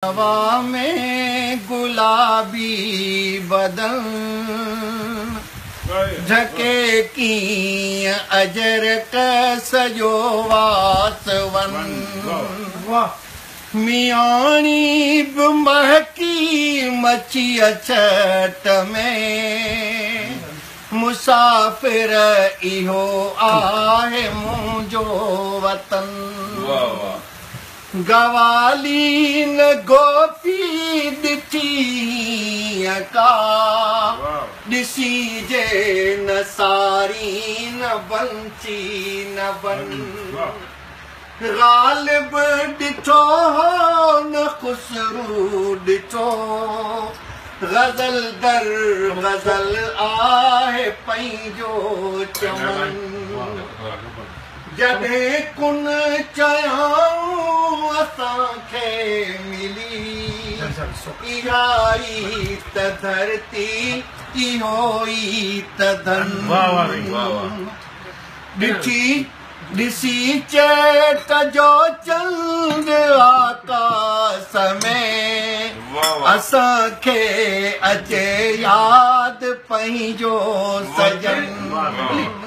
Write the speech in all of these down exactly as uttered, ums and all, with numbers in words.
हवा में गुलाबी बदन झके की अजर का सजो वासवन मियाणी महकी मची अछट में मुसाफिर इहो आहे मुंहिंजो वतन गवाली न गोपी ॾिठी का ॾिसी जे न सारी न बंची न बन ग़ालिब ॾिठो न ख़ुसरू ॾिठो गज़ल दर गज़ल आहे पंहिंजो चमन जॾहिं कुन चयाऊं असांखे मिली इहा ई त धरती इहो ई त धन ॾिठी ॾिसी चेट जो चंद आकाश में असांखे अचे यादि पंहिंजो सजन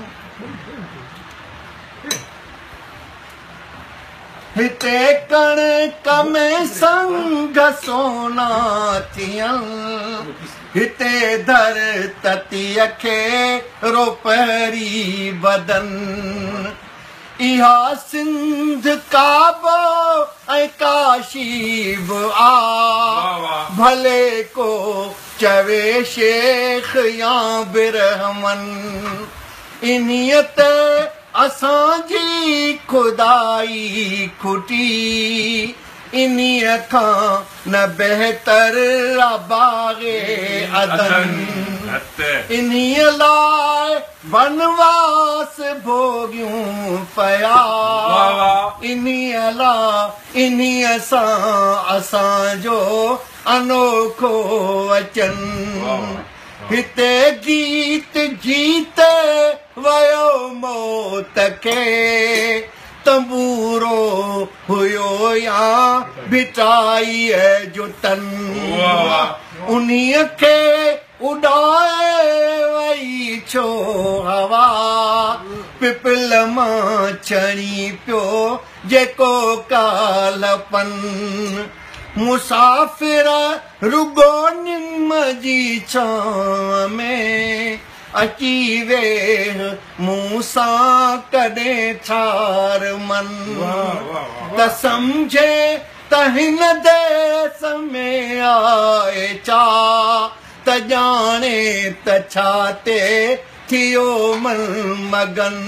हिते कणक में संग सोना थियनि हिते धरतीअ खे रोपरी बदन इहा सिंध काबो ऐं काशी बि आ भले को चवे शेख या बिरहमन इन्हीअ ते असांजी खुदाई खुटी इन्हीअ खां न बहितर बाग़े अदन इन्हीअ लाइ बनवास भोगियूं पया इन्हीअ लाइ इन्हीअ सां असांजो अनोखो अचन हिते गीत जीते वयो मौत खे तंबूरो हुयो या भिटाईअ जो तन उन्हीअ खे उॾाए वई छो हवा पिपल मां छणी पियो जेको कालपन मुसाफ़िर रुगो निम जी छांव में अची वेह मूं सां कॾहिं ठार मन त सम्झे त हिन देस में आहे छा त ॼाणे त छा ते थियो मन मगन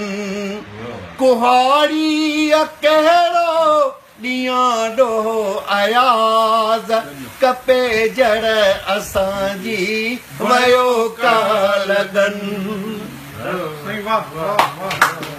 कुहाड़ीअ कहिड़ो ॾींहं ॾोह अयाज़ कपे जड़ असांजी वयो का लगन।